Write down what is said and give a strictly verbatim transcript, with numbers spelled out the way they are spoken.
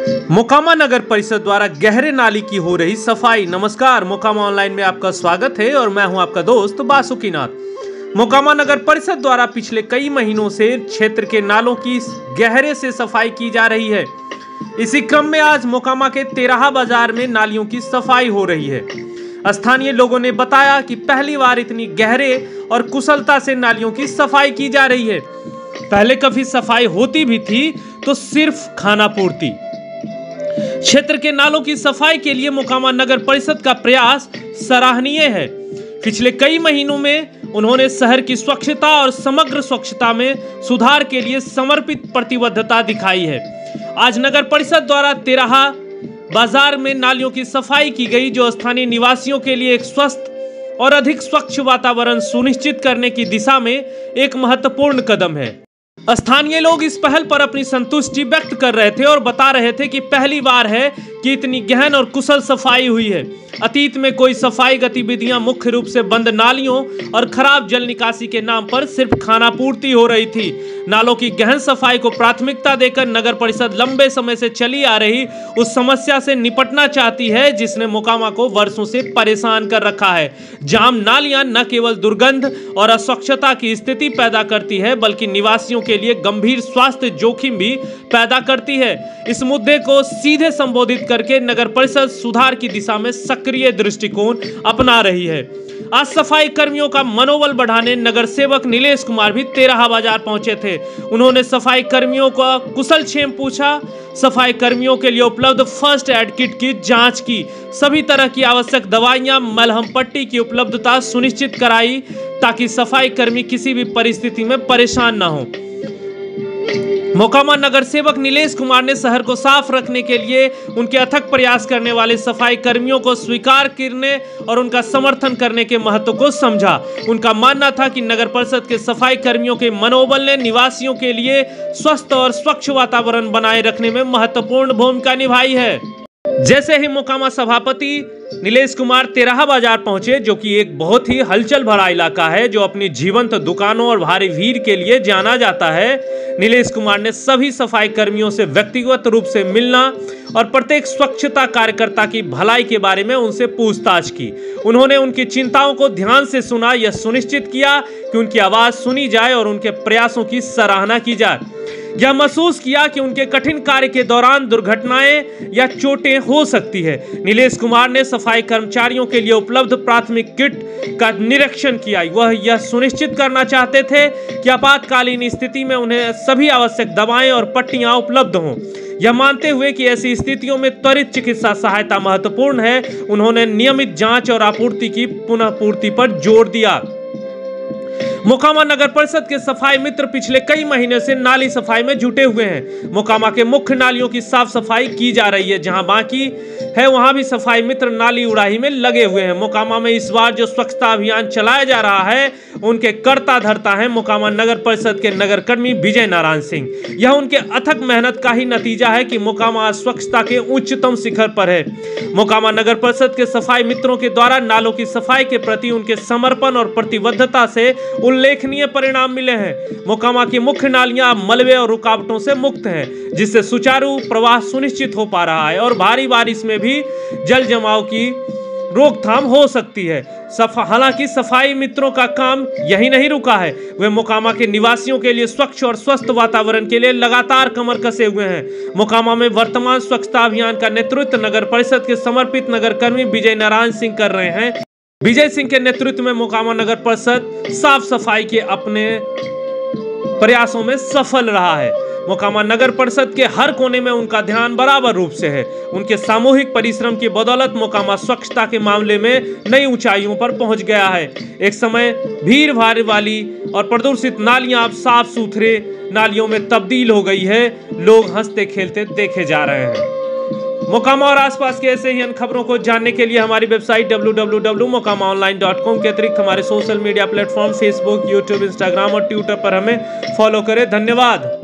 मोकामा नगर परिषद द्वारा गहरे नाली की हो रही सफाई। नमस्कार, मोकामा ऑनलाइन में आपका स्वागत है और मैं हूं आपका दोस्त बासुकीनाथ। मोकामा नगर परिषद द्वारा पिछले कई महीनों से क्षेत्र के नालों की गहरे से सफाई की जा रही है। इसी क्रम में आज मोकामा के तेराहा बाजार में नालियों की सफाई हो रही है। स्थानीय लोगों ने बताया कि पहली बार इतनी गहरे और कुशलता से नालियों की सफाई की जा रही है। पहले कभी सफाई होती भी थी तो सिर्फ खाना पूर्ति। क्षेत्र के नालों की सफाई के लिए मोकामा नगर परिषद का प्रयास सराहनीय है। पिछले कई महीनों में उन्होंने शहर की स्वच्छता और समग्र स्वच्छता में सुधार के लिए समर्पित प्रतिबद्धता दिखाई है। आज नगर परिषद द्वारा तेराहा बाजार में नालियों की सफाई की गई, जो स्थानीय निवासियों के लिए एक स्वस्थ और अधिक स्वच्छ वातावरण सुनिश्चित करने की दिशा में एक महत्वपूर्ण कदम है। स्थानीय लोग इस पहल पर अपनी संतुष्टि व्यक्त कर रहे थे और बता रहे थे कि पहली बार है कि इतनी गहन और कुशल सफाई हुई है। अतीत में कोई सफाई गतिविधियां मुख्य रूप से बंद नालियों और खराब जल निकासी के नाम पर सिर्फ खाना पूर्ति हो रही थी। नालों की गहन सफाई को प्राथमिकता देकर नगर परिषद लंबे समय से चली आ रही उस समस्या से निपटना चाहती है जिसने मोकामा को वर्षों से परेशान कर रखा है। जाम नालियां न केवल दुर्गंध और अस्वच्छता की स्थिति पैदा करती है, बल्कि निवासियों के लिए गंभीर स्वास्थ्य जोखिम भी पैदा करती है। इस मुद्दे को सीधे संबोधित करके नगर परिषद सुधार की दिशा में सक्रिय दृष्टिकोण अपना रही है। आज सफाई कर्मियों का मनोबल बढ़ाने नगर सेवक नीलेश कुमार भी तेराहा बाजार पहुंचे थे। उन्होंने सफाई कर्मियों का कुशल क्षेम पूछा, सफाई कर्मियों के लिए उपलब्ध फर्स्ट एड किट की जांच की, सभी तरह की आवश्यक दवाइयां, मलहम पट्टी की उपलब्धता सुनिश्चित कराई ताकि सफाई कर्मी किसी भी परिस्थिति में परेशान न हो। मोकामा नगर सेवक नीलेश कुमार ने शहर को साफ रखने के लिए उनके अथक प्रयास करने वाले सफाई कर्मियों को स्वीकार करने और उनका समर्थन करने के महत्व को समझा। उनका मानना था कि नगर परिषद के सफाई कर्मियों के मनोबल ने निवासियों के लिए स्वस्थ और स्वच्छ वातावरण बनाए रखने में महत्वपूर्ण भूमिका निभाई है। जैसे ही मोकामा सभापति नीलेश कुमार तेराहा बाजार पहुंचे, जो कि एक बहुत ही हलचल भरा इलाका है, जो अपनी जीवंत दुकानों और भारी भीड़ के लिए जाना जाता है, नीलेश कुमार ने सभी सफाई कर्मियों से व्यक्तिगत रूप से मिलना और प्रत्येक स्वच्छता कार्यकर्ता की भलाई के बारे में उनसे पूछताछ की। उन्होंने उनकी चिंताओं को ध्यान से सुना, यह सुनिश्चित किया कि उनकी आवाज सुनी जाए और उनके प्रयासों की सराहना की जाए। यह महसूस किया कि उनके कठिन कार्य के दौरान दुर्घटनाएं या चोटें हो सकती है। नीलेश कुमार ने सफाई कर्मचारियों के लिए उपलब्ध प्राथमिक किट का निरीक्षण किया। वह यह सुनिश्चित करना चाहते थे कि आपातकालीन स्थिति में उन्हें सभी आवश्यक दवाएं और पट्टियां उपलब्ध हों। यह मानते हुए कि ऐसी स्थितियों में त्वरित चिकित्सा सहायता महत्वपूर्ण है, उन्होंने नियमित जांच और आपूर्ति की पुनः पूर्ति पर जोर दिया। मोकामा नगर परिषद के सफाई मित्र पिछले कई महीने से नाली सफाई में जुटे हुए हैं। मोकामा के मुख्य नालियों की साफ सफाई की जा रही है, जहां बाकी है वहां भी सफाई मित्र नाली उड़ाही में लगे हुए हैं। मोकामा में इस बार जो स्वच्छता अभियान चलाया जा रहा है, उनके कर्ता धर्ता है मोकामा नगर परिषद के नगर कर्मी विजय नारायण सिंह। यह उनके अथक मेहनत का ही नतीजा है कि मोकामा स्वच्छता के उच्चतम शिखर पर है। मोकामा नगर परिषद के सफाई मित्रों के द्वारा नालों की सफाई के प्रति उनके समर्पण और प्रतिबद्धता से उल्लेखनीय परिणाम मिले हैं। मोकामा की मुख्य नालियां अब मलबे और रुकावटों से मुक्त हैं, जिससे सुचारू प्रवाह सुनिश्चित हो पा रहा है और भारी बारिश में भी जल जमाव की रोकथाम हो सकती है। सफा हालांकि सफाई मित्रों का काम यही नहीं रुका है, वे मोकामा के निवासियों के लिए स्वच्छ और स्वस्थ वातावरण के लिए लगातार कमर कसे हुए हैं। मोकामा में वर्तमान स्वच्छता अभियान का नेतृत्व नगर परिषद के समर्पित नगर कर्मी विजय नारायण सिंह कर रहे हैं। विजय सिंह के नेतृत्व में मोकामा नगर परिषद साफ सफाई के अपने प्रयासों में सफल रहा है। मोकामा नगर परिषद के हर कोने में उनका ध्यान बराबर रूप से है। उनके सामूहिक परिश्रम की बदौलत मोकामा स्वच्छता के मामले में नई ऊंचाइयों पर पहुंच गया है। एक समय भीड़ भाड़ वाली और प्रदूषित नालियां अब साफ सुथरे नालियों में तब्दील हो गई है। लोग हंसते खेलते देखे जा रहे हैं। मोकामा और आसपास के ऐसे ही अन्य खबरों को जानने के लिए हमारी website W W W dot Mokama online dot com के अतिरिक्त हमारे social media platform Facebook, YouTube, Instagram और ट्विटर पर हमें फॉलो करें। धन्यवाद।